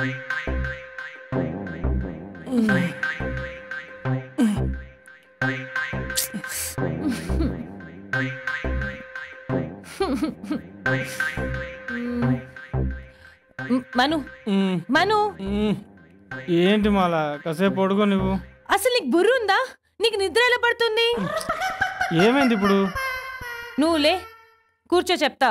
మను మను ఏంటి మాలా కాసేపు పడుకో నువ్వు. అసలు నీకు బుర్ర ఉందా? నీకు నిద్ర ఎలా పడుతుంది? ఏమైంది ఇప్పుడు? నువ్వులే కూర్చో చెప్తా.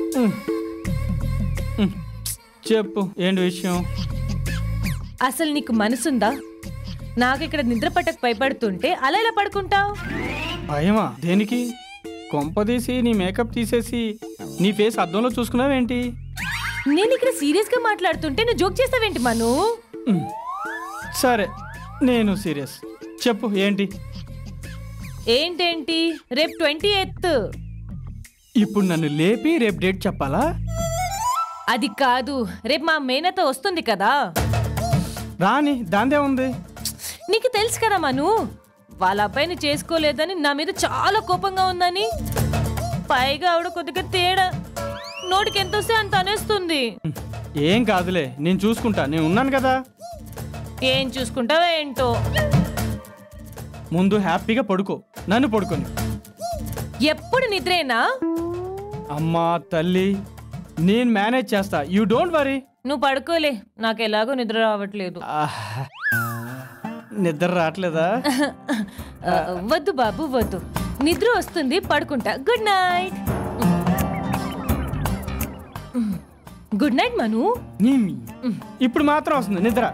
చెప్పు ఏంటి విషయం? అసలు నీకు మనసుందా? నాకు ఇక్కడ నిద్ర పట్టక భయపడుతుంటే అలా ఎలా పడుకుంటావు? భయమా? దేనికి? కొంపదీసి నీ మేకప్ తీసేసి నీ ఫేస్ అద్దంలో చూసుకున్నావేంటి? నేను ఇక్కడ సీరియస్ గా మాట్లాడుతుంటే నువ్వు జోక్ చేస్తావేంటి మను? సరే నేను సీరియస్. చెప్పు ఏంటి? ఏంటేంటి? రేపు 28th. ఇప్పుడు నన్ను లేపి రేపు డేట్ చెప్పాలా? అది కాదు, రేపు మా మేనత వస్తుంది కదా. రాని దాందే ఉంది. నీకు తెలుసు కదా మను, వాళ్ళ అబ్బాయిని చేసుకోలేదని నా మీద చాలా కోపంగా ఉందని. పైగా ఆవిడ కొద్దిగా తేడా, నోటికి ఎంత వస్తే అంత అనేస్తుంది. ఏం కాదులే, నేను చూసుకుంటా, నేను ఉన్నాను కదా. ఏం చూసుకుంటావా ఏంటో. ముందు హ్యాపీగా పడుకో, నన్ను పడుకొని. ఎప్పుడు నిద్రేనా? అమ్మా తల్లి, నేను మేనేజ్ చేస్తా, యూ డోంట్ వరీ. నువ్వు పడుకోలే, నాకు ఎలాగో నిద్ర రావట్లేదు. నిద్ర రావట్లేదా? వద్దు బాబు వద్దు, నిద్ర వస్తుంది, పడుకుంటా. Good night. Good night Manu. ఇప్పుడు మాత్రం వస్తుంది నిద్ర.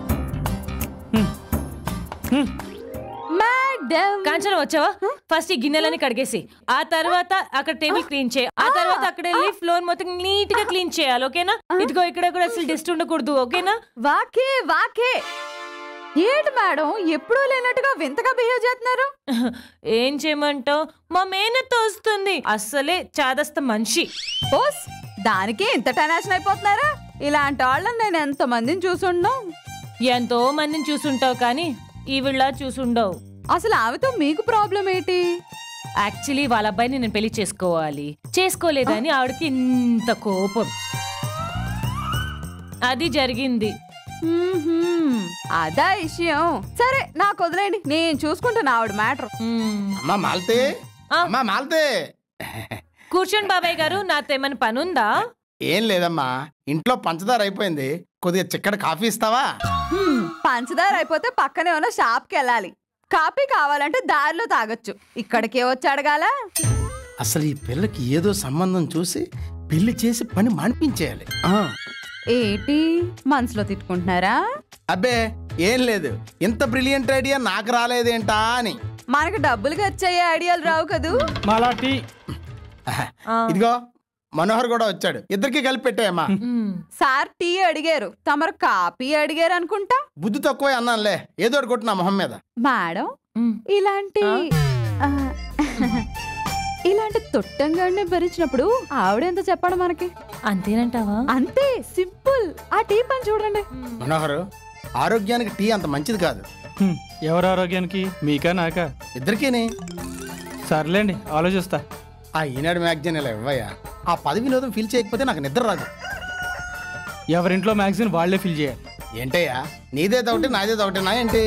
కాంచన వచ్చావా? ఫస్ట్ ఈ గిన్నెలని కడిగేసి, ఆ తర్వాత అక్కడ టేబుల్ క్లీన్ చేయి, ఆ తర్వాత అక్కడ వెళ్ళి ఫ్లోర్ మొత్తం నీట్ గా క్లీన్ చేయాలి, ఓకేనా? ఇదిగో ఇక్కడ కూడా అసలు డస్ట్ ఉండకూడదు, ఓకేనా? వాకే వాకే. ఏంటి మేడం ఎప్పుడూ లేనట్టుగా వింతగా బిహేవ్ చేస్తున్నారు? ఏం చేయమంటావు, మా మేనత్త వస్తుంది, అస్సలే చాదస్త మనిషి. ఓస్, దానికి ఇంత టెన్షన్ అయిపోతున్నారా? ఇలాంటి వాళ్ళని నేను ఎంత మందిని చూసుండం. ఎంతో మందిని చూసుంటావు కానీ ఈవిళ్ళ చూసుండవు. అసలు ఆమెతో మీకు ప్రాబ్లం ఏంటి? యాక్చువల్లీ వాళ్ళ అబ్బాయిని నేను పెళ్లి చేసుకోవాలి, చేసుకోలేదని ఆవిడకి ఇంత కోపం. అది జరిగింది. అదా విషయం. సరే నాకు వదిలేండి, నేను చూసుకుంటాను ఆవిడ మ్యాటర్. కూర్చోండి బాబాయ్ గారు, నాతో ఏమైనా పనుందా? ఏం లేదమ్మా, ఇంట్లో పంచదార అయిపోయింది, కొద్దిగా చిక్కటి కాఫీ ఇస్తావా? పంచదార అయిపోతే పక్కనే ఉన్న షాప్కి వెళ్ళాలి. కాఫీ కావాలంటే దారిలో తాగొచ్చు, ఇక్కడికే వచ్చి అడగాల? అసలు ఈ పిల్లకి ఏదో సంబంధం చూసి పెళ్లి చేసి పని మానిపించేయాలి. ఏంటి మనసులో తిట్టుకుంటున్నారా? అబ్బే ఏం లేదు, ఇంత బ్రిలియంట్ ఐడియా నాకు రాలేదేంటా అని. మనకు డబ్బులు ఖర్చయ్యే ఐడియాలు రావు కదూ. మాలాటి ఇదిగో మనోహర్ కూడా వచ్చాడు, ఇద్దరికి కలిపి పెట్టాయమ్మా. సార్ టీ అడిగారు, తమరు కాఫీ అడిగారు అనుకుంటా. బుద్ధి తక్కువ అన్నానులే, ఏదో కొట్టినా మొహం మీద. మేడం ఇలాంటి ఇలాంటి తొట్టంగానే భరించినప్పుడు ఆవిడెంత చెప్పడం మనకి? అంతేనంటావా? అంతే సింపుల్. ఆ టీ పని చూడండి. మనోహర్, ఆరోగ్యానికి టీ అంత మంచిది కాదు. ఎవరి ఆరోగ్యానికి, మీకా నాకా? ఇద్దరికీని. సర్లేండి ఆలోచిస్తా. ఆ ఈనాడు మ్యాగజైన్ ఇలా ఇవ్వయ్యా, ఆ పది వినోదం ఫీల్ చేయకపోతే నాకు నిద్ర రాదు. ఎవరింట్లో మ్యాగజైన్ వాళ్లే ఫీల్ చేయాలి. ఏంటయ్యా, నీదే ఒకటి నాదే ఒకటేనా ఏంటి?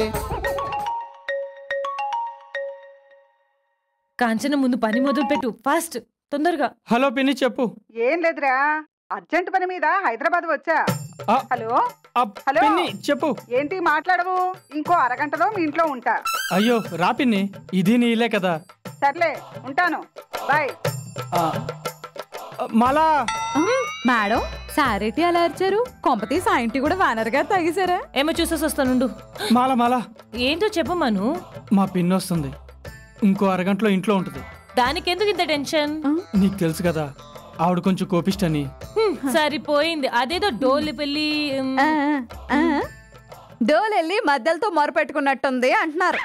కాంచన ముందు పని మొదలు పెట్టు, ఫాస్ట్, తొందరగా. హలో పిన్ని చెప్పు. ఏం లేదురా, అర్జెంట్ పని మీద హైదరాబాద్ వచ్చా. హలో హలో పిన్ని చెప్పు. ఏంటి మాట్లాడవు? ఇంకో అరగంటలో మీ ఇంట్లో ఉంటా. అయ్యో రా పిన్ని, ఇది నీలే కదా. సర్లే ఉంటాను, బాయ్. మాలా. మేడం సారేటి అలా అరిచారు? కొంపతీసి ఆ ఇంటి కూడా వానర్ గారు తాగేశారా? ఏమో చూసేసి వస్తానుండు. మాలా మాలా ఏంటో చెప్పమను. మా పిన్ని వస్తుంది, ఇంకో అరగంటలో ఇంట్లో ఉంటుంది. దానికెందుకు ఇంత టెన్షన్? నీకు తెలుసు కదా ఆవిడ కొంచెం కోపిష్టని. సరిపోయింది, అదేదో డోలు పెళ్ళి డోలెళ్ళి మధ్యలతో మొరపెట్టుకున్నట్టుంది అంటున్నారు.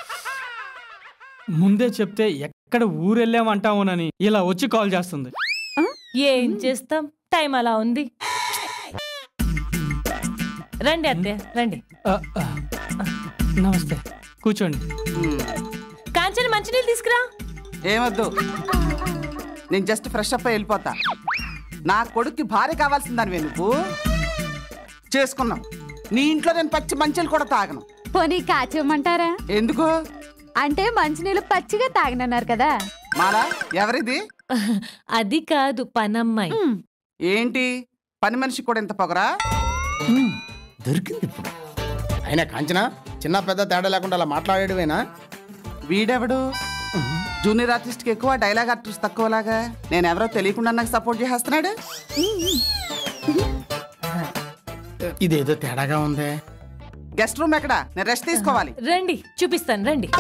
ముందే చెప్తే ఎక్కడ ఊరెళ్ళామంటావునని ఇలా వచ్చి కాల్ చేస్తుంది. ఏం చేస్తాం, టైం అలా ఉంది. రండి అత్తయ్య రండి. నమస్తే, కూర్చోండి. కాంచన మంచినీళ్ళు తీసుకురా. ఏమద్దు, నేను జస్ట్ ఫ్రెష్ అప్ అయి వెళ్ళిపోతా. నా కొడుక్కి భార్య కావాల్సిందానివే నువ్వు. చేసుకున్నాం. నీ ఇంట్లో నేను పచ్చి మంచిలు కూడా తాగను. పోనీ కాచివ్వమంటారా? ఎందుకు? అంటే మంచినీళ్ళు పచ్చిగా తాగనన్నారు కదా. మాలా ఎవరిది? అది కాదు, పనమ్మాయి. ఏంటి పని మనిషి కూడా ఇంత పొగరా? దొరికింది ఇప్పుడు. అయినా కాంచనా చిన్న పెద్ద తేడా లేకుండా అలా మాట్లాడేడువేనా? వీడెవడు? జూనియర్ ఆర్టిస్ట్కి ఎక్కువ, డైలాగ్ ఆర్టిస్ట్ తక్కువలాగా. నేను ఎవరో తెలియకుండా నాకు సపోర్ట్ చేస్తున్నాడు. ఇదేదో తేడాగా ఉందే. గెస్ట్ రూమ్ ఎక్కడ? నేను రెస్ట్ తీసుకోవాలి. రండి, చూపిస్తాను, రండి.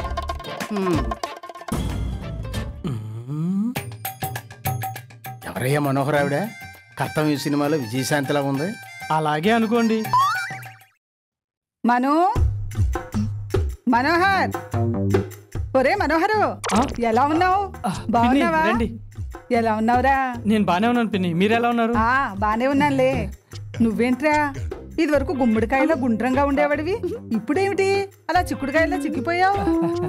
ఎవరయ్యా మనోహర్ ఆవిడ? కర్తవ్య సినిమాలో విజయశాంతిలా ఉంది. అలాగే అనుకోండి. మనోహర్, ఒరే మనోహరు, ఎలా ఉన్నావు? బాగున్నావా? రండి. ఎలా ఉన్నావురా? నేను బానే ఉన్నాను పిన్ని, మీరు ఎలా ఉన్నారు? బానే ఉన్నానులే. నువ్వేంట్రా ఇది వరకు గుమ్మడికాయలో గుండ్రంగా ఉండేవాడివి, ఇప్పుడేమిటి అలా చిక్కుడుకాయలో చిక్కిపోయావు?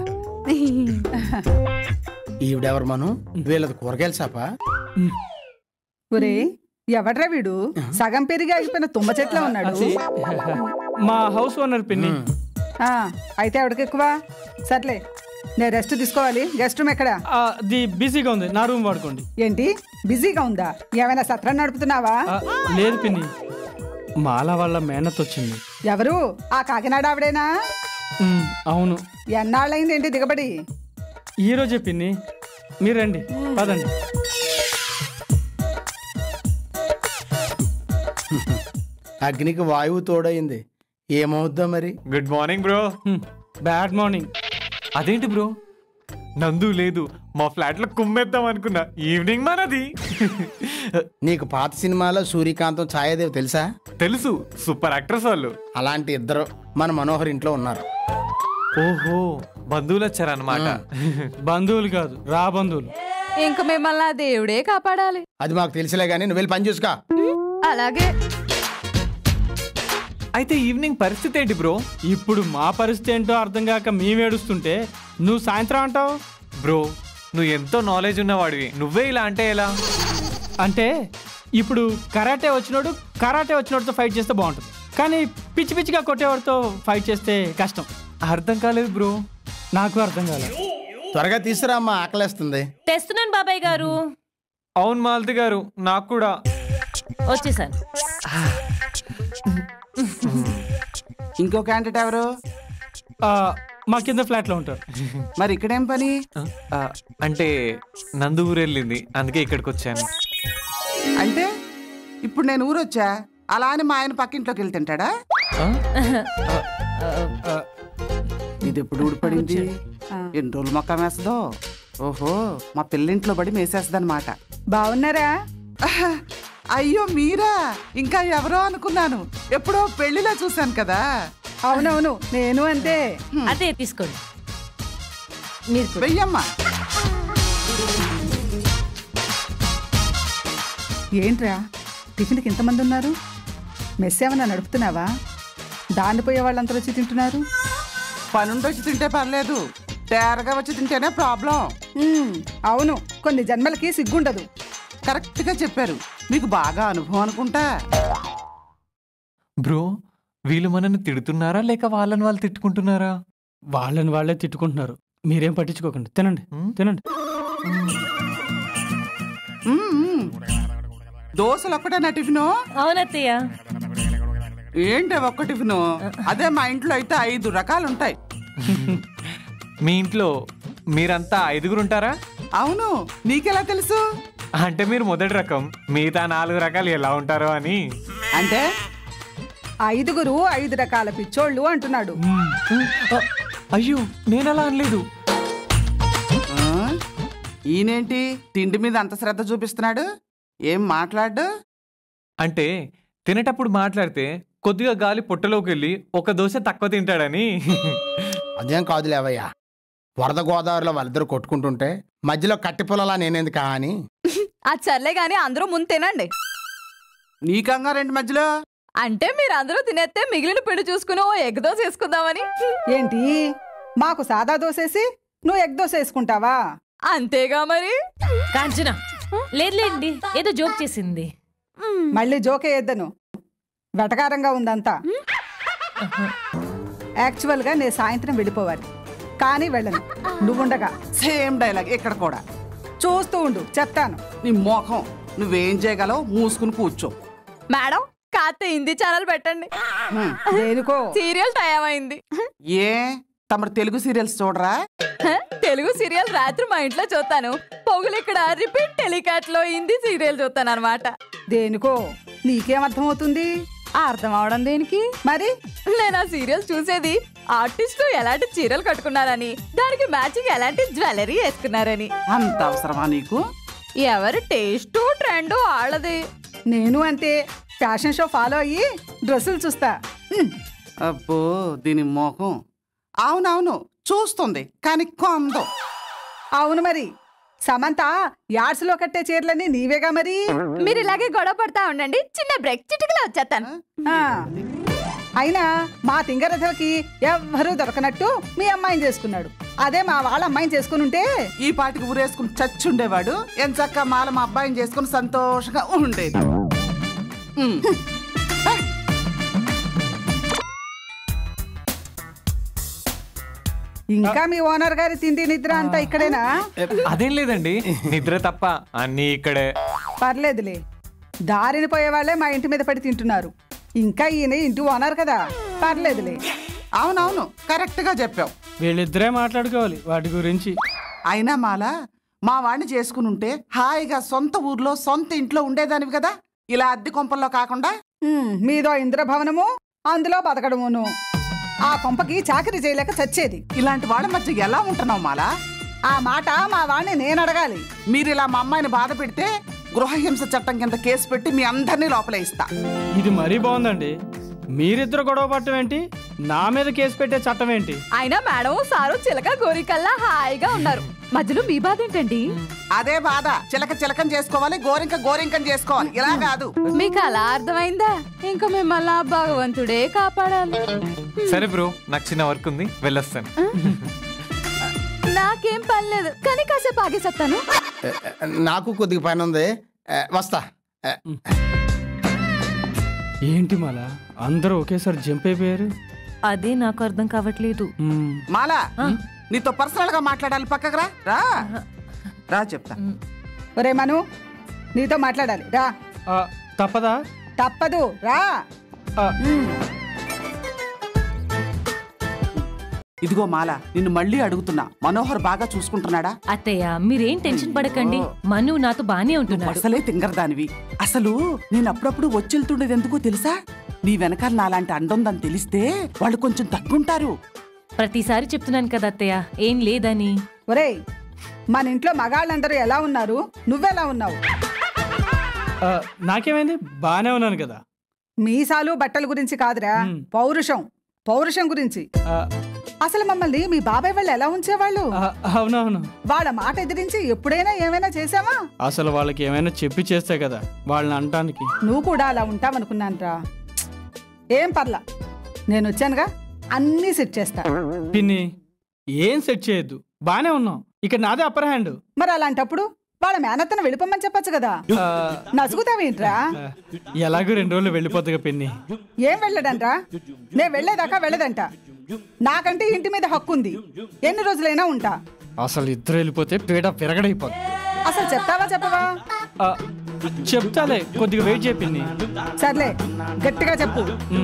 ఈవిడెవరు మనం? వీళ్ళది కూరగాయల షాపా? ఒరే ఎవడ్రా వీడు? సగం పెరిగి ఆగిపోయిన తుమ్మ చెట్ల ఉన్నాడు. మా హౌస్ ఓనర్ పిన్ని. అయితే ఎవడికి ఎక్కువ? సర్లే, నేను రెస్ట్ తీసుకోవాలి. గెస్ట్ రూమ్ ఎక్కడ? అది బిజీగా ఉంది, నా రూమ్ వాడుకోండి. ఏంటి బిజీగా ఉందా? ఏమైనా సత్రం నడుపుతున్నావా? లేదు పిన్ని, మాల వాళ్ళ మేనత్ వచ్చింది. ఎవరు? ఆ కాకినాడ ఆవిడేనా? అవును. ఎన్నాళ్ళైంది ఏంటి దిగబడి? ఈ రోజే పిన్ని, మీరు రండి, పదండి. అగ్నికి వాయువు తోడైంది, ఏమవుద్దో మరి. Good morning bro. Bad morning. అదేంటి బ్రో, నందు లేదు, మా ఫ్లాట్ లో కుమ్మేద్దాం అనుకున్నా. ఈవినింగ్ మనది. నీకు పాత సినిమాలో సూర్యకాంతం ఛాయాదేవి తెలుసా? తెలుసు, సూపర్ యాక్టర్స్ వాళ్ళు. అలాంటి ఇద్దరు మన మనోహర్ ఇంట్లో ఉన్నారు. ఓహో, బంధువులు వచ్చారన్నమాట. బంధువులు కాదు, రా బంధువులు. ఇంక మిమ్మల్ని ఆ దేవుడే కాపాడాలి. అది మాకు తెలిసిలే గానీ నువ్వు వెళ్ళి పని చూసుకో. అలాగే. అయితే ఈవినింగ్ పరిస్థితి ఏంటి బ్రో? ఇప్పుడు మా పరిస్థితి ఏంటో అర్థం కాక మేమేడుస్తుంటే నువ్వు సాయంత్రం అంటావు. బ్రో, నువ్వు ఎంతో నాలెడ్జ్ ఉన్నవాడివి, నువ్వే ఇలా అంటే ఎలా? అంటే ఇప్పుడు కరాటే వచ్చినోడితో ఫైట్ చేస్తే బాగుంటుంది, కానీ పిచ్చి పిచ్చిగా కొట్టేవాడితో ఫైట్ చేస్తే కష్టం. అర్థం కాలేదు బ్రో. నాకు అర్థం కాలేదు. త్వరగా తీసుకురా అమ్మా, ఆకలేస్తుంది. తెస్తున్నాను బాబాయ్ గారు. అవును మాలతి గారు, నాకు కూడా. వచ్చేసాను. ఇంకో క్యాండిడేట్ ఎవరు? మా కింద ఫ్లాట్ లో ఉంటారు. మరి ఇక్కడేం పని? అంటే నందు ఊరు వెళ్ళింది, అందుకే ఇక్కడికి వచ్చాను. అంటే ఇప్పుడు నేను ఊరొచ్చా, అలా అని మా ఆయన పక్కింట్లోకి వెళ్ళి తింటాడా? ఇది ఎప్పుడు ఊడిపడింది? ఎన్ని రోజులు మొక్క మేస్తుందో. ఓహో, మా పిల్లింట్లో పడి మేసేస్తుందన్నమాట. బాగున్నారా? అయ్యో మీరా? ఇంకా ఎవరో అనుకున్నాను, ఎప్పుడో పెళ్లిలో చూశాను కదా. అవునవును, నేను అంతే. అదే తీసుకోండి. మీరు కూడా. వెయ్యమ్మా. ఏంట్రా టిఫిన్కి ఇంతమంది ఉన్నారు? మెస్ ఏమన్నా నడుపుతున్నావా? దాన్ని పోయే వాళ్ళంతా వచ్చి తింటున్నారు. పనుండి వచ్చి తింటే పర్లేదు, తేరగా వచ్చి తింటేనే ప్రాబ్లం. అవును, కొన్ని జన్మలకి సిగ్గుండదు. కరెక్ట్ గా చెప్పారు, మీకు బాగా అనుభవం అనుకుంటా. బ్రో, వీళ్ళు మనల్ని తిడుతున్నారా లేక వాళ్ళని వాళ్ళు తిట్టుకుంటున్నారా? వాళ్ళని వాళ్ళే తిట్టుకుంటున్నారు, మీరేం పట్టించుకోకండి. తినండి తినండి. దోశలు ఒక్కటేనా టిఫిను? అవునత్తయ్య. ఏంటి ఒక్క టిఫిను? అదే మా ఇంట్లో అయితే 5 రకాలు ఉంటాయి. మీ ఇంట్లో మీరంతా 5గురు ఉంటారా? అవును, నీకెలా తెలుసు? అంటే మీరు మొదటి రకం, మిగతా 4 రకాలు ఎలా ఉంటారో అని. అంటే 5గురు 5 రకాల పిచ్చోళ్ళు అంటున్నాడు. అయ్యో, నేనలా అనలేదు. ఈయనేంటి తిండి మీద అంత శ్రద్ధ చూపిస్తున్నాడు? ఏం మాట్లాడు? అంటే తినేటప్పుడు మాట్లాడితే కొద్దిగా గాలి పొట్టలోకి వెళ్ళి ఒక దోశ తక్కువ తింటాడని. అదేం కాదులేవయ్యా, వరద గోదావరిలో వాళ్ళిద్దరు కొట్టుకుంటుంటే మధ్యలో కట్టి పొలలా నేనేందుకా అని. అది సర్లే గాని అందరూ ముందు తినండి. నీకంగా 2 మధ్యలో అంటే మీరు అందరూ తినేస్తే మిగిలిన పిండి చూసుకుని ఓ ఎగ్ దోశ వేసుకుందామని. ఏంటి, మాకు సాదా దోసేసి నువ్వు ఎగ్ దోశ వేసుకుంటావా? అంతేగా మరి. కాంచనా, లేదులేండి, ఏదో జోక్ చేసింది. మళ్ళీ జోకే వేద్దను. వెటకారంగా ఉందంతా. యాక్చువల్గా నేను సాయంత్రం వెళ్ళిపోవాలి, కానీ వెళ్ళను. నువ్వుండగా సేమ్ డైలాగ్ ఇక్కడ కూడా. చూస్తూ ఉండు, చెప్తాను. నీ మోఖం నువ్వేం చేయగలవు, మూసుకుని కూర్చో. మేడం కాస్త హిందీ ఛానల్ పెట్టండి. దేనికో సీరియల్ టైం అయింది. ఏ తమరు తెలుగు సీరియల్స్ చూడరా? తెలుగు సీరియల్ రాత్రి మా ఇంట్లో చూస్తాను, పొగులు ఇక్కడ రిపీట్ టెలికాస్ట్ లో హిందీ సీరియల్ చూస్తాను అనమాట. దేనికో నీకేం అర్థమవుతుంది? అర్థం అవడం దేనికి? మరి నేను ఆ సీరియల్ చూసేది ఆర్టిస్టులు ఎలాంటి చీరలు కట్టుకున్నారని, దానికి మ్యాచింగ్ ఎలాంటి జ్యువెలరీ వేసుకున్నారని. అంత అవసరమా నీకు? ఎవరి టేస్ట్ ట్రెండ్ వాళ్ళది. నేను అంతే, ఫ్యాషన్ షో ఫాలో అయ్యి డ్రెస్సులు చూస్తా. అబ్బో దీని మోఖం. అవునవును చూస్తుంది, కానీ కొందో. అవును మరి, సమంత యాడ్స్ లో కట్టే చీరలని నీవేగా మరి. మీరు ఇలాగే గొడవ పడతా ఉండండి, చిన్న బ్రేక్, చిటికలో వచ్చేస్తాను. ఆ, అయినా మా తింగరథకి ఎవ్వరూ దొరకనట్టు మీ అమ్మాయిని చేసుకున్నాడు. అదే మా వాళ్ళ అమ్మాయిని చేసుకుని ఉంటే ఈ పాటికి ఊరేసుకుని చచ్చుండేవాడు. ఎంచక్క మాల మా అబ్బాయిని చేసుకుని సంతోషంగా ఉండేది. ఇంకా మీ ఓనర్ గారి తిండి నిద్ర అంతా ఇక్కడేనా? అదేం లేదండి, నిద్ర తప్ప అన్నీ ఇక్కడే. పర్లేదులే, దారిని పోయే వాళ్ళే మా ఇంటి మీద పడి తింటున్నారు. ఇంకా ఈయన ఇంటి ఓనర్ కదా, పర్లేదులే. అవునవును కరెక్ట్ గా చెప్పావు. వీళ్ళిద్దరే మాట్లాడుకోవాలి వాటి గురించి. అయినా మాల మా వాడిని చేసుకుని ఉంటే హాయిగా సొంత ఊర్లో సొంత ఇంట్లో ఉండేదానివి కదా, ఇలా అద్దె కొంపల్లో కాకుండా. మీదో ఇంద్రభవనము, అందులో బతకడమును. ఆ కొంపకి చాకరీ చేయలేక చచ్చేది. ఇలాంటి వాళ్ళ మధ్య ఎలా ఉంటున్నావు మాల? ఆ మాట మా వాడిని నేను అడగాలి. మీరు ఇలా మా అమ్మాయిని బాధ పెడితే గృహహింస చట్టం కింద కేసు పెట్టి మీ అందరినీ లోపలే ఇస్తా. ఇది మరీ బాగుందండి. మీరిద్దరు గొడవ పట్టం ఏంటి, నా మీద కేసు పెట్టే చట్టం ఏంటి? అయినా మేడం సారు చిలక గోరికల్లా హాయిగా ఉన్నారు, మధ్యలో మీ బాధ ఏంటండి? అదే బాధ, చిలక చిలకం చేసుకోవాలి, గోరింక గోరింకం చేసుకోవాలి, ఇలా కాదు. మీకు అలా అర్థమైందా? ఇంకా మిమ్మల్ని ఆ భగవంతుడే కాపాడాలి. సరే బ్రో, నాకు చిన్న వర్క్ ఉంది, వెళ్ళొస్తాను. నాకేం పని లేదు, కానీ కాసేపు ఆగేసేస్తాను. నాకు కొద్దిగా పని ఉంది, వస్తా. ఏంటి మాలా అందరూ ఒకేసారి జంప్ అయిపోయారు? అదే నాకు అర్థం కావట్లేదు. మాల నీతో పర్సనల్ గా మాట్లాడాలి, పక్కకు రా. రా రా చెప్తా. ఒరే మను, నీతో మాట్లాడాలి, రా. తప్పదా? తప్పదు, రా. ఇదిగో మాల, నిన్ను మళ్ళీ అడుగుతున్నా, మనోహర్ బాగా చూసుకుంటున్నాడా? అత్తయ్య మీరేం టెన్షన్ పడకండి, మను నాతో బానే ఉంటున్నాడు. అసలే తింగరదానివి. అసలు నేను అప్పుడప్పుడు వచ్చెళ్తుండేది ఎందుకో తెలుసా? నీ వెనకాల నాలాంటి అండుందని తెలిస్తే వాళ్ళు కొంచెం తగ్గుంటారు. ప్రతిసారి చెప్తున్నాను కదా అత్తయ్య, ఏం లేదని. ఒరేయ్, మన ఇంట్లో మగాళ్ళందరూ ఎలా ఉన్నారు, నువ్వెలా ఉన్నావు? నాకేమైంది, బానే ఉన్నాను కదా. మీసాలు బట్టల గురించి కాదురా, పౌరుషం గురించి. అసలు మమ్మల్ని మీ బాబాయ్ వాళ్ళు ఎలా ఉంచేవాళ్ళు? అవునవును. వాళ్ళ మాట ఎదిరించి ఎప్పుడైనా ఏమైనా చేసావా? అసలు వాళ్ళకి ఏమైనా చెప్పి చేస్తే కదా వాళ్ళని అంటానికి. నువ్వు కూడా అలా ఉంటావనుకున్నానురా. ఏం పర్లా, నేను వచ్చానుగా, అన్నీ సెట్ చేస్తా. పిన్ని ఏం సెట్ చేయొద్దు, బానే ఉన్నాం. ఇక్కడ నాదే అప్పర్ హ్యాండ్. మరి అలాంటప్పుడు వాళ్ళ మేనత్తను వెళ్ళిపోమని చెప్పచ్చు కదా. నసుగుతావేంట్రా? ఎలాగో 2 రోజులు వెళ్ళిపోతుందిగా పిన్ని. ఏం వెళ్ళడంట్రా? నేను వెళ్ళేదాకా వెళ్ళదంట. నాకంటే ఇంటి మీద హక్కు ఉంది, ఎన్ని రోజులైనా ఉంటా. అసలు ఇద్దరు వెళ్ళిపోతే పీడ పెరగడైపోతుంది. అసలు చెప్తావా చెప్పవా? చెప్తాలే, కొద్దిగా వెయిట్ చేయి పిన్ని. సర్లే, గట్టిగా చెప్పు.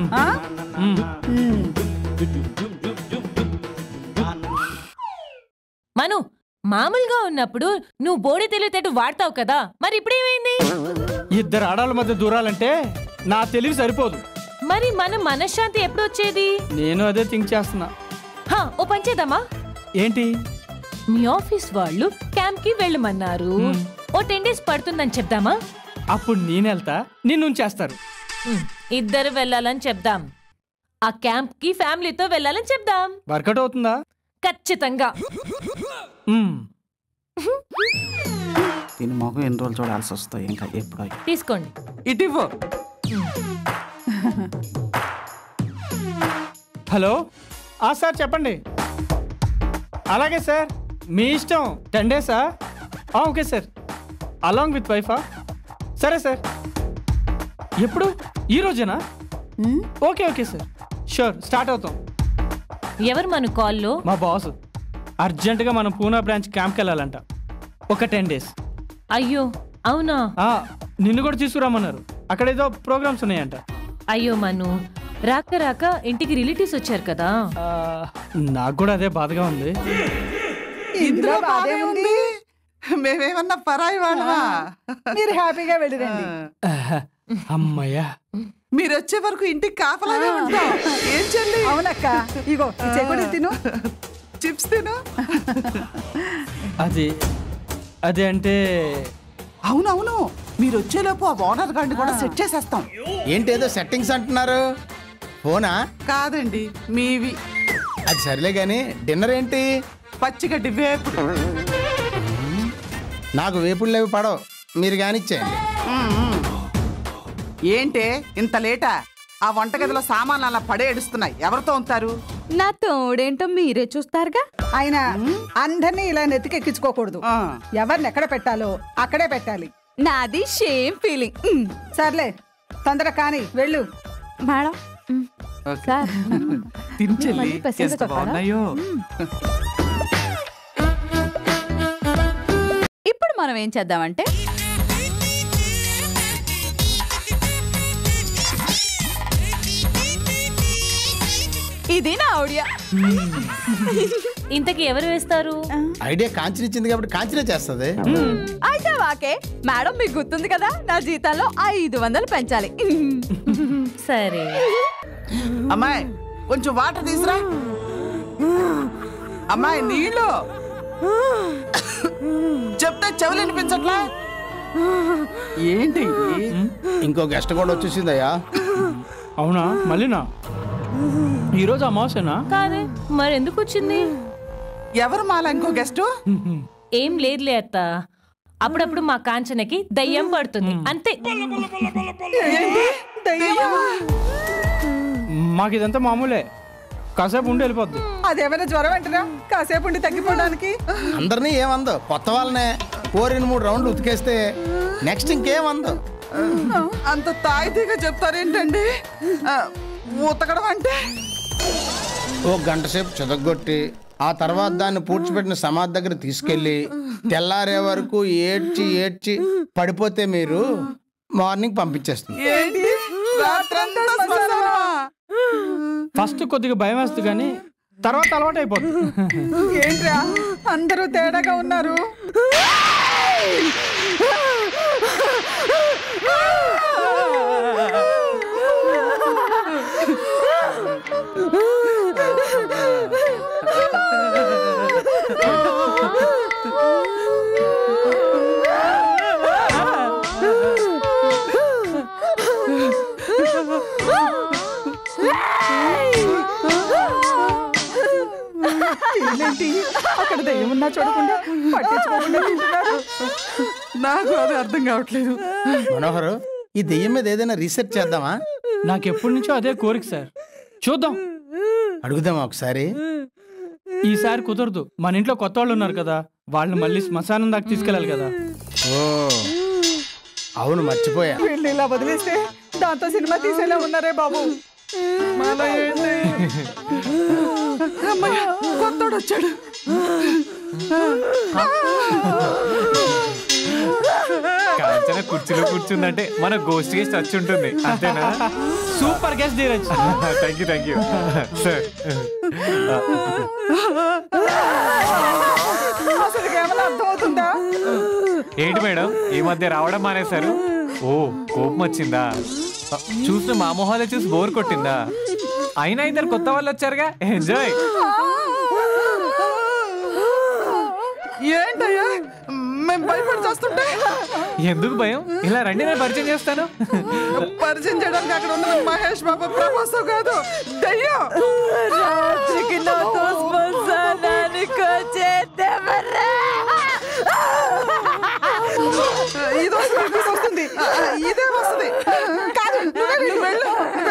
మను, మామూలుగా ఉన్నప్పుడు నువ్వు బోడి తెలివితేటలు వాడతావు కదా, మరి ఇప్పుడేమైంది? ఇద్దరు ఆడాళ్ళ మధ్య దూరాలంటే నా తెలివి సరిపోదు. మరి మన మనశ్శాంతి ఎప్పుడు వచ్చేది? నేను అదే థింక్ చేస్తున్నా. ఓ పని చేద్దామా? ఏంటి? మీ ఆఫీస్ వాళ్ళు క్యాంప్ కి వెళ్ళమన్నారు, ఓ 10 days పడుతుందని చెప్దామా? అప్పుడు నేను వెళ్తా, నిన్ను ఉంచేస్తారు. ఇద్దరు వెళ్ళాలని చెప్దాం. ఆ క్యాంప్ కి ఫ్యామిలీతో వెళ్ళాలని చెప్దాం. వర్కౌట్ అవుతుందా? ఖచ్చితంగా. దీని మొహం ఎన్ని రోజులు చూడాల్సి వస్తాయి ఇంకా ఎప్పుడో. తీసుకోండి. ఇటివ్వు. హలో, సార్ చెప్పండి. అలాగే సార్, మీ ఇష్టం. 10 days okay sir, along with వైఫా? సరే సార్. ఎప్పుడు? ఈ రోజేనా? Okay okay sir, sure, start అవుతాం. ఎవరు మన కాల్లో? మా బాస్ అర్జెంటుగా మనం పూనా బ్రాంచ్ క్యాంప్కి వెళ్ళాలంట, ఒక 10 days. అయ్యో అవునా? నిన్ను కూడా తీసుకురామన్నారు, అక్కడేదో ప్రోగ్రామ్స్ ఉన్నాయంట. అయ్యో మను, రాక రాక ఇంటికి రిలేటివ్స్ వచ్చారు కదా. నాకు కూడా అదే బాధగా ఉంది. ఇందులో బాధే ఉంది. మేమేమన్నా పరాయి వాళ్ళమా? మీరు హ్యాపీగా వెళ్ళిరండి. అమ్మయ్యా, మీరు వచ్చే వరకు ఇంటికి కాపలాగా ఉంటాం. ఏం చెల్లి? అవునక్క, ఇగో చెక్కుడు తిను, చిప్స్ తిను. అది అంటే అవునవును, మీరు వచ్చేలోపు ఆ ఓనర్ గారిని కూడా సెట్ చేసేస్తాం. ఏంటేదో సెట్టింగ్స్ అంటున్నారు? ఫోనా? కాదండి, మీవి. అది సర్లే గాని డిన్నర్ ఏంటి? పచ్చిగడ్డి వేపుడు. నాకు వేపుళ్ళు అవి పడవు, మీరు కానిచ్చేయండి. ఏంటే ఇంత లేటా? ఆ వంటగదిలో సామాన్లు అలా పడే ఏడుస్తున్నాయి, ఎవరితో ఉంటారు? నా తోడేంటో మీరే చూస్తారుగా. ఆయన అందరినీ ఇలా నెత్తికెక్కించుకోకూడదు. ఎవరిని ఎక్కడ పెట్టాలో అక్కడే పెట్టాలి. నాది సేమ్ ఫీలింగ్. సర్లే, తొందర కానీ వెళ్ళు. మేడం సార్, తించెల్లి, మళ్ళీ పెసలు ఎంత చెప్పాలా? బాగున్నాయో. ఇప్పుడు మనం ఏం చేద్దామంటే ఇది నా ఐడియా. ఇంతకి ఎవరు వేస్తారు? ఐడియా కాంచన ఇచ్చింది కాబట్టి కాంచనే చేస్తుంది. అయితే వాకే మేడం, మీకు గుర్తుంది కదా, నా జీతంలో 500 పెంచాలి. సరే. అమ్మాయి కొంచెం వాటర్ తీసురా. అమ్మాయి నీళ్ళు చెప్తే చెవులు వినిపించట్లా? ఏంటి? ఇంకో గెస్ట్ కూడా వచ్చేసిందయ్యా. అవునా? మళ్ళీనా? ఈరోజు అమావాస్యనా? కాదే, మరి ఎందుకు వచ్చింది? ఎవరు మాలా ఇంకో గెస్ట్? ఏం లేదులే అత్త, అప్పుడప్పుడు మా కాంచనకి దయ్యం పడుతుంది అంతే. మాకు ఇదంతా మామూలే, కాసేపు ఉండి వెళ్ళిపోద్ది. అదేమైనా జ్వరం అంటున్నా? కాసేపు ఉండి తగ్గిపోవడానికి. అందరినీ ఏమందో, కొత్త వాళ్ళనే 2-3 రౌండ్లు ఉతికేస్తే నెక్స్ట్ ఇంకేమందో. అంత తాయితీగా చెప్తారేంటండి? ఉతకడం అంటే ఓ గంట సేపు చితగొట్టి ఆ తర్వాత దాన్ని పూడ్చిపెట్టిన సమాధి దగ్గర తీసుకెళ్ళి తెల్లారే వరకు ఏడ్చి పడిపోతే మీరు మార్నింగ్ పంపించేస్తుంది. ఫస్ట్ కొద్దిగా భయం వేస్తుంది కానీ తర్వాత అలవాటు అయిపోతుంది. ఏంట్రా అందరూ తేడాగా ఉన్నారు? ఏంటి అక్కడ దయ్యం ఉన్నా చూడకుండా పట్టించుకోకుండా తింటున్నారు? నాకు అది అర్థం కావట్లేదు. మనోహరు, ఈ దెయ్యం మీద ఏదైనా రీసెర్చ్ చేద్దామా? నాకు ఎప్పటి నుంచో అదే కోరిక సార్, చూద్దాం, అడుగుదామా ఒకసారి? ఈసారి కుదరదు, మన ఇంట్లో కొత్త వాళ్ళు ఉన్నారు కదా, వాళ్ళని మళ్ళీ శ్మశానం దాకా తీసుకెళ్ళాలి కదా. ఓ అవును, మర్చిపోయా. వీళ్ళు ఇలా వదిలేస్తే దాంతో సినిమా తీసేలా ఉన్నారే బాబు. కొత్తోడు వచ్చాడు. కాంచన కుర్చీలో కూర్చుందంటే మన గోస్ట్ గెస్ట్ వచ్చి ఉంటుంది అంతేనా? Super guest Dheeraj. Thank you sir. అసలు కేవలం అర్థమవుతుందా? ఏంటి మేడం ఈ మధ్య రావడం మానేశారు? ఓ కోపం వచ్చిందా? చూసిన మా మొహాలే చూసి బోర్ కొట్టిందా? అయినా ఇద్దరు కొత్త వాళ్ళు వచ్చారుగా, ఎంజాయ్. ఏంటయ్యా మేము భయపడి చేస్తుంటే? ఎందుకు భయం? ఇలా రండి, నేను పరిచయం చేస్తాను. పరిచయం చేయడానికి అక్కడ ఉన్నది మహేష్ బాబు, ప్రభాస్ కాదు, దయ్యం. రాత్రికి నాతో శ్మశానానికి వచ్చేద్దామరా. ఇది వస్తుంది, ఇదే వస్తుంది. కాదు, నువ్వు వెళ్ళు.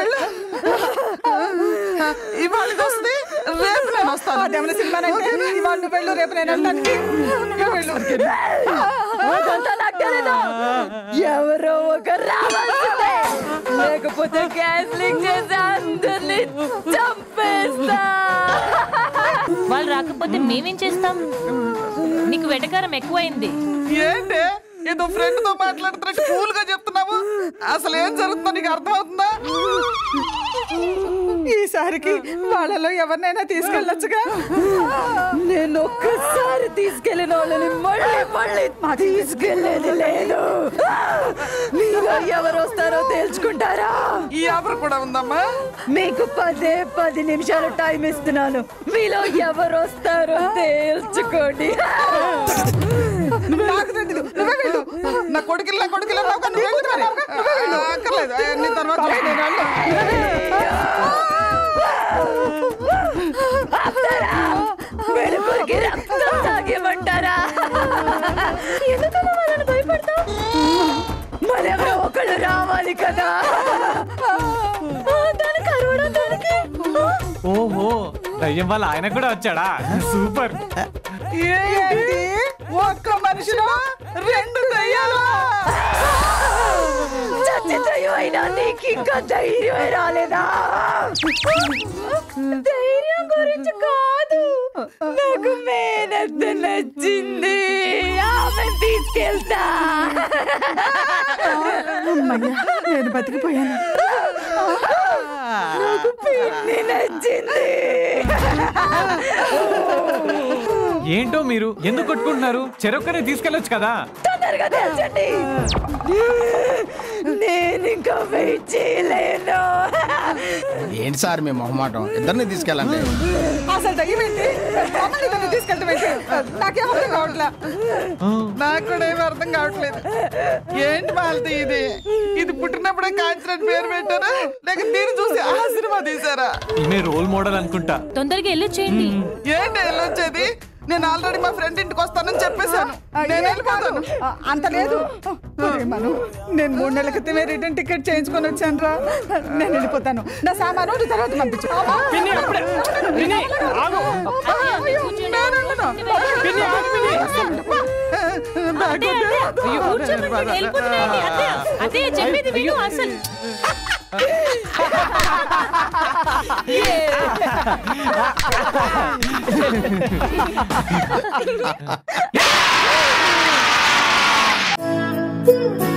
ఇవాళ వస్తుంది, రేపు నేను వస్తాను. అదేమైనా సినిమా అంటే ఇవాళ నువ్వు వెళ్ళు, రేపు నేను వెళ్ళడానికి. నువ్వే వెళ్ళు. అదంతా నాకు తీసుకెళ్ళదు. ఎవరో ఒక రావాల్సిందే, లేకపోతే గ్యాస్ లీక్ చేసి అందరినీ చంపేస్తా. వాళ్ళు రాకపోతే మేమేం చేస్తాం? నీకు వెటకారం ఎక్కువైంది. ఏంటి ఏదో ఫ్రెండ్ తో మాట్లాడుతున్నట్టు కూల్ గా చెప్తున్నావు? అసలు ఏం జరుగుతుందో నీకు అర్థమవుతుందా? ఈసారికి వాళ్ళలో ఎవరినైనా తీసుకెళ్ళొచ్చుగా. నేను ఒక్కసారి తీసుకెళ్ళిన వాళ్ళని మళ్ళీ మళ్ళీ తీసుకెళ్ళేది లేదు. మీలో ఎవరు వస్తారో తేల్చుకుంటారా? ఈ ఆఫర్ కూడా ఉందమ్మా. మీకు 10 నిమిషాలు టైం ఇస్తున్నాను. మీలో ఎవరు వస్తారో తేల్చుకోండి. నాకు తెలీదు, నువ్వే వెళ్ళు. నా కొడుకిల్లా అక్కర్లేదు, నీ తర్వాత వెలుగురికి రక్తం తాగేమంటారా? ఎందుకలా వాళ్ళని భయపడతావు? మరెవరో ఒకళ్ళు రావాలి కదా. దానికి అరవడం దానికి. ఓహో, దయ్యం వల్ల ఆయన కూడా వచ్చాడా? సూపర్. ఏంటి ఒక్క మనిషిలో 2 దయ్యాలు? చచ్చిపోయి అయినా నీకు ఇంకా ధైర్యమే రాలేదా? ధైర్యం గురించి కాదు, నాకు మేనత్త నచ్చింది, ఆమె తీసుకెళ్తా. నేను బతికిపోయాను. నాకు పిన్ని నచ్చింది. ఏంటో మీరు ఎందుకు కొట్టుకుంటున్నారు? చెరొక్కనే తీసుకెళ్ళొచ్చు కదా. తొందరగా తెచ్చండి, నేను ఇంకా వెయిట్ చేయలేను. ఏంటి సార్ మీ మొహమాటం? ఇద్దరిని తీసుకెళ్ళండి. అసలు దయ్యమేంటి? మమ్మల్ని ఇద్దరిని తీసుకెళ్తామేంటి? నాకేం అర్థం కావట్లా. నాకు కూడా ఏమీ అర్థం కావట్లేదు. ఏంటి మాలతి ఇది పుట్టినప్పుడే కాంచనని పేరు పెట్టారా, లేక మీరు చూసి ఆ సినిమా తీసారా? ఈమె రోల్ మోడల్ అనుకుంటా. తొందరగా వెళ్ళొచ్చేయండి. ఏంటి వెళ్ళొచ్చేది? నేను ఆల్రెడీ మా ఫ్రెండ్ ఇంటికి వస్తానని చెప్పేశాను. నేను వెళ్ళిపోతాను. అంత లేదు. మను, నేను 3 నెలల క్రితమే రిటర్న్ టికెట్ చేయించుకొని వచ్చాను రా. నేను వెళ్ళిపోతాను. నా సామాను తర్వాత పంపించు. పిన్ని, అప్పుడే. పిన్ని, ఆగు. వెళ్ళిపోతున్నాయండి. అదే చెప్పేది విను అసలు. Yeah!